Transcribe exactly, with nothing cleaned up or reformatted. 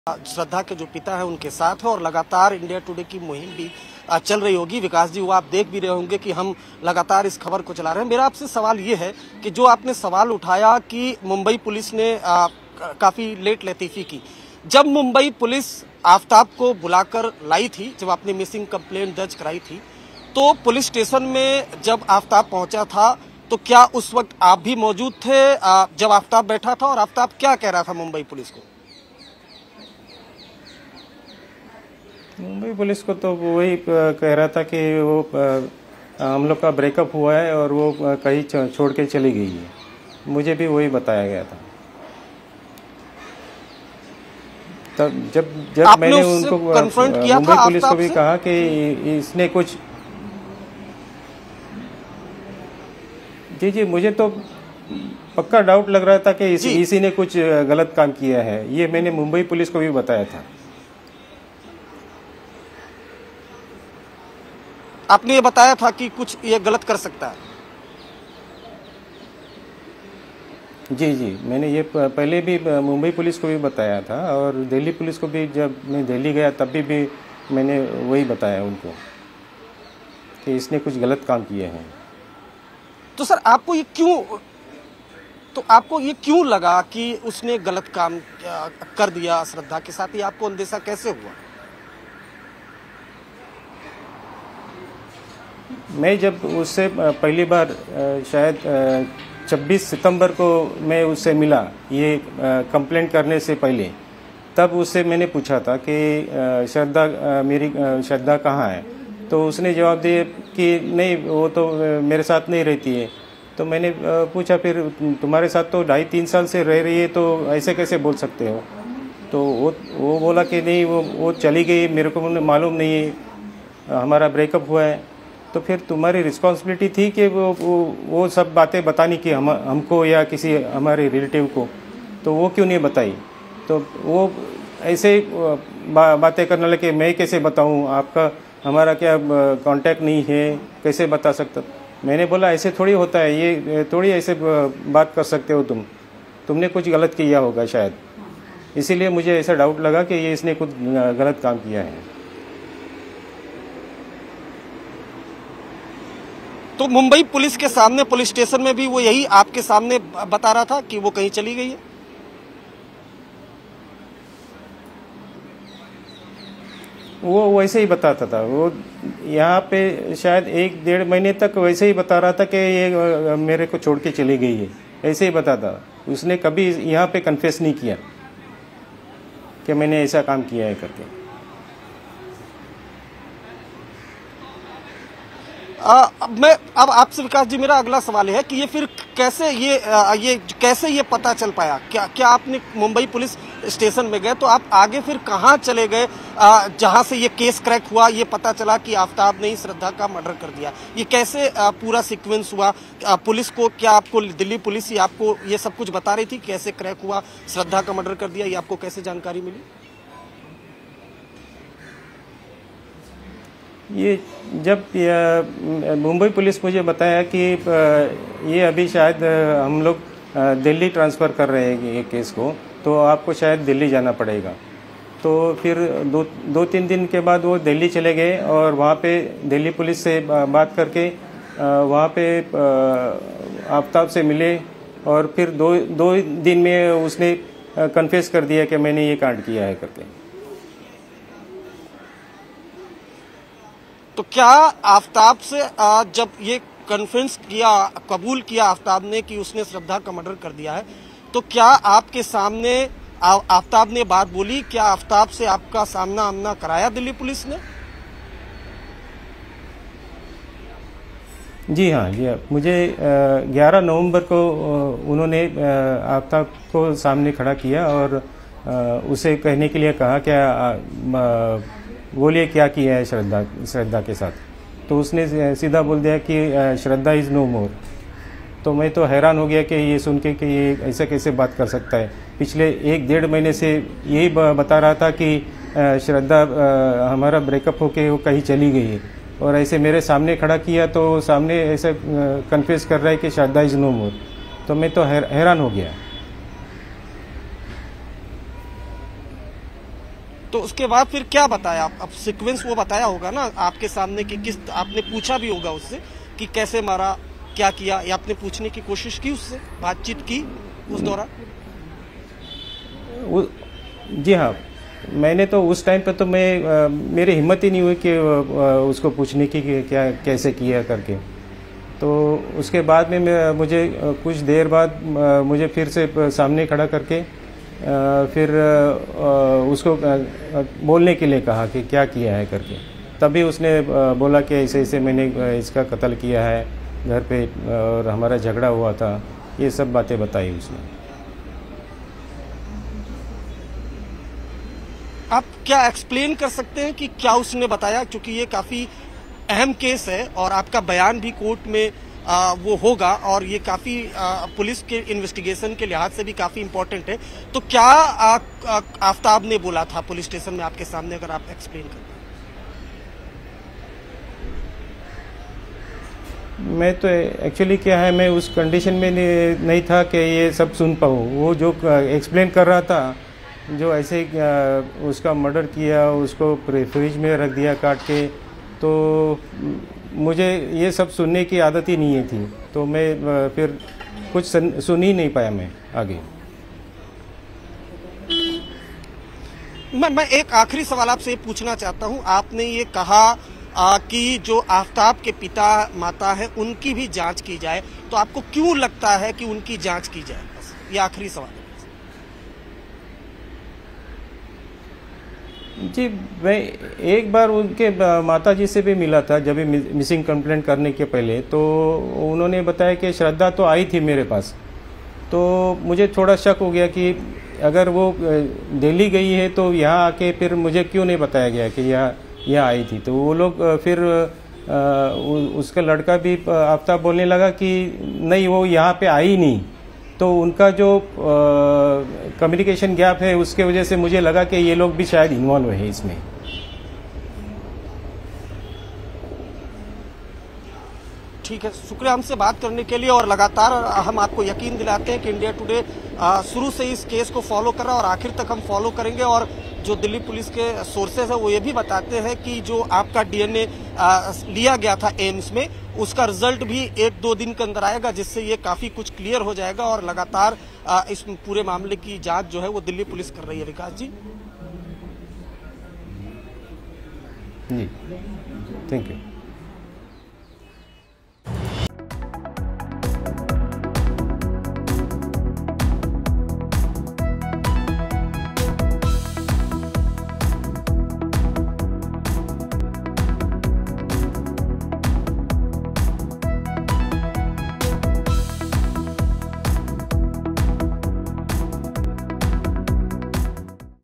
श्रद्धा के जो पिता है उनके साथ है और लगातार इंडिया टुडे की मुहिम भी चल रही होगी। विकास जी, वो आप देख भी रहे होंगे कि हम लगातार इस खबर को चला रहे हैं। मेरा आपसे सवाल ये है कि जो आपने सवाल उठाया कि मुंबई पुलिस ने आ, काफी लेट लतीफी की, जब मुंबई पुलिस आफ्ताब को बुलाकर लाई थी, जब आपने मिसिंग कंप्लेंट दर्ज कराई थी, तो पुलिस स्टेशन में जब आफ्ताब पहुंचा था तो क्या उस वक्त आप भी मौजूद थे आ, जब आफ्ताब बैठा था, और आफ्ताब क्या कह रहा था मुंबई पुलिस को? मुंबई पुलिस को तो वही कह रहा था कि वो हम लोग का ब्रेकअप हुआ है और वो कहीं छोड़ के चली गई है। मुझे भी वही बताया गया था। तब जब जब मैंने उनको कन्फ्रंट किया मुंबई था, पुलिस को भी कहा कि इसने कुछ, जी जी मुझे तो पक्का डाउट लग रहा था कि इस, इसी ने कुछ गलत काम किया है। ये मैंने मुंबई पुलिस को भी बताया था। आपने ये बताया था कि कुछ ये गलत कर सकता है? जी जी मैंने ये पहले भी मुंबई पुलिस को भी बताया था और दिल्ली पुलिस को भी, जब मैं दिल्ली गया तब भी, भी मैंने वही बताया उनको कि इसने कुछ गलत काम किए हैं। तो सर आपको ये क्यों तो आपको ये क्यों लगा कि उसने गलत काम कर दिया श्रद्धा के साथ? ये आपको अंदेशा कैसे हुआ? मैं जब उससे पहली बार शायद छब्बीस सितंबर को मैं उससे मिला, ये कंप्लेंट करने से पहले, तब उससे मैंने पूछा था कि श्रद्धा मेरी श्रद्धा कहाँ है? तो उसने जवाब दिया कि नहीं, वो तो मेरे साथ नहीं रहती है। तो मैंने पूछा फिर तुम्हारे साथ तो ढाई तीन साल से रह रही है, तो ऐसे कैसे बोल सकते हो? तो वो वो बोला कि नहीं, वो वो चली गई, मेरे को मालूम नहीं है, हमारा ब्रेकअप हुआ है। तो फिर तुम्हारी रिस्पॉन्सिबिलिटी थी कि वो वो वो सब बातें बतानी कि हम हमको या किसी हमारे रिलेटिव को, तो वो क्यों नहीं बताई? तो वो ऐसे बा, बातें करने लगे, मैं कैसे बताऊं, आपका हमारा क्या कांटेक्ट नहीं है, कैसे बता सकता? मैंने बोला ऐसे थोड़ी होता है, ये थोड़ी ऐसे बात कर सकते हो तुम तुमने कुछ गलत किया होगा शायद, इसीलिए मुझे ऐसा डाउट लगा कि ये इसने कुछ गलत काम किया है। तो मुंबई पुलिस के सामने, पुलिस स्टेशन में भी वो यही आपके सामने बता रहा था कि वो कहीं चली गई है? वो वैसे ही बताता था। वो यहाँ पे शायद एक डेढ़ महीने तक वैसे ही बता रहा था कि ये मेरे को छोड़ के चली गई है, ऐसे ही बताता। उसने कभी यहाँ पे कन्फेस नहीं किया कि मैंने ऐसा काम किया है करके। आ, मैं अब आपसे विकास जी, मेरा अगला सवाल है कि ये फिर कैसे ये आ, ये कैसे ये पता चल पाया? क्या क्या आपने मुंबई पुलिस स्टेशन में गए तो आप आगे फिर कहाँ चले गए जहाँ से ये केस क्रैक हुआ, ये पता चला कि आफ्ताब ने ही श्रद्धा का मर्डर कर दिया? ये कैसे आ, पूरा सीक्वेंस हुआ? आ, पुलिस को क्या आपको दिल्ली पुलिस ही आपको ये सब कुछ बता रही थी कैसे क्रैक हुआ, श्रद्धा का मर्डर कर दिया? ये आपको कैसे जानकारी मिली? ये जब मुंबई पुलिस मुझे बताया कि ये अभी शायद हम लोग दिल्ली ट्रांसफ़र कर रहे हैं ये केस को, तो आपको शायद दिल्ली जाना पड़ेगा। तो फिर दो दो तीन दिन के बाद वो दिल्ली चले गए और वहाँ पे दिल्ली पुलिस से बात करके वहाँ पे आफ्ताब से मिले और फिर दो दो दिन में उसने कन्फेस कर दिया कि मैंने ये कांड किया है करके। तो क्या आफ्ताब से जब ये कन्फेंस किया, कबूल किया आफ्ताब ने कि उसने श्रद्धा का मर्डर कर दिया है, तो क्या आपके सामने आफ्ताब ने बात बोली? क्या आफ्ताब से आपका सामना आमना कराया दिल्ली पुलिस ने? जी हाँ, जी हाँ। मुझे ग्यारह नवंबर को उन्होंने आफ्ताब को सामने खड़ा किया और उसे कहने के लिए कहा क्या बोलिए क्या किया है श्रद्धा श्रद्धा के साथ। तो उसने सीधा बोल दिया कि श्रद्धा इज़ नो मोर। तो मैं तो हैरान हो गया कि ये सुन के कि ये ऐसा कैसे बात कर सकता है। पिछले एक डेढ़ महीने से यही बता रहा था कि श्रद्धा हमारा ब्रेकअप होके वो कहीं चली गई है, और ऐसे मेरे सामने खड़ा किया तो सामने ऐसे कन्फेस कर रहा है कि श्रद्धा इज़ नो मोर। तो मैं तो हैरान हो गया। तो उसके बाद फिर क्या बताया? अब सीक्वेंस वो बताया होगा ना आपके सामने कि किस, आपने पूछा भी होगा उससे कि कैसे मारा, क्या किया, या आपने पूछने की कोशिश की उससे, बातचीत की उस दौरान? जी हाँ, मैंने तो उस टाइम पे तो मैं आ, मेरी हिम्मत ही नहीं हुई कि आ, उसको पूछने की कि क्या कैसे किया करके। तो उसके बाद में मैं, मुझे कुछ देर बाद आ, मुझे फिर से सामने खड़ा करके आ, फिर आ, उसको आ, बोलने के लिए कहा कि क्या किया है करके। तभी उसने आ, बोला कि ऐसे ऐसे मैंने इसका कत्ल किया है घर पे और हमारा झगड़ा हुआ था, ये सब बातें बताई उसने। आप क्या एक्सप्लेन कर सकते हैं कि क्या उसने बताया, क्योंकि ये काफी अहम केस है और आपका बयान भी कोर्ट में आ, वो होगा और ये काफी आ, पुलिस के इन्वेस्टिगेशन के लिहाज से भी काफी इम्पोर्टेंट है। तो क्या आ, आ, आफ्ताब ने बोला था पुलिस स्टेशन में आपके सामने, अगर आप एक्सप्लेन करें? मैं तो एक्चुअली क्या है, मैं उस कंडीशन में नहीं था कि ये सब सुन पाऊँ। वो जो एक्सप्लेन कर रहा था, जो ऐसे उसका मर्डर किया, उसको फ्रिज में रख दिया काट के, तो मुझे ये सब सुनने की आदत ही नहीं थी। तो मैं फिर कुछ सुन ही नहीं पाया मैं आगे। मैं मैं एक आखिरी सवाल आपसे पूछना चाहता हूं। आपने ये कहा आ, कि जो आफ्ताब के पिता माता है उनकी भी जांच की जाए, तो आपको क्यों लगता है कि उनकी जांच की जाए? बस ये आखिरी सवाल है। जी, मैं एक बार उनके माता जी से भी मिला था जब मिसिंग कंप्लेंट करने के पहले। तो उन्होंने बताया कि श्रद्धा तो आई थी मेरे पास। तो मुझे थोड़ा शक हो गया कि अगर वो दिल्ली गई है तो यहाँ आके फिर मुझे क्यों नहीं बताया गया कि यहाँ यहाँ आई थी। तो वो लोग फिर उसका लड़का भी आफ्ताब बोलने लगा कि नहीं, वो यहाँ पे आई नहीं। तो उनका जो कम्युनिकेशन गैप है उसके वजह से मुझे लगा कि ये लोग भी शायद इन्वॉल्व है इसमें। ठीक है, शुक्रिया हमसे बात करने के लिए। और लगातार हम आपको यकीन दिलाते हैं कि इंडिया टुडे शुरू से इस केस को फॉलो कर रहा है और आखिर तक हम फॉलो करेंगे। और जो दिल्ली पुलिस के सोर्सेज है वो ये भी बताते हैं कि जो आपका डीएनए लिया गया था एम्स में, उसका रिजल्ट भी एक दो दिन के अंदर आएगा, जिससे ये काफी कुछ क्लियर हो जाएगा। और लगातार इस पूरे मामले की जांच जो है वो दिल्ली पुलिस कर रही है। Vikas ji, ji, thank you.